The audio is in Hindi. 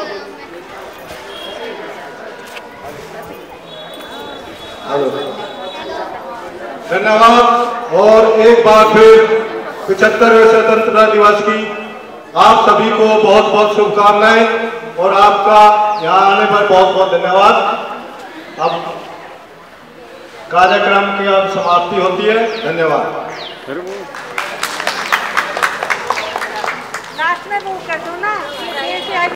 धन्यवाद। और एक बार फिर 75वें स्वतंत्रता दिवस की आप सभी को बहुत बहुत शुभकामनाएं और आपका यहाँ आने पर बहुत बहुत धन्यवाद। अब कार्यक्रम की अब समाप्ति होती है। धन्यवाद। लास्ट में वो कर दो ना।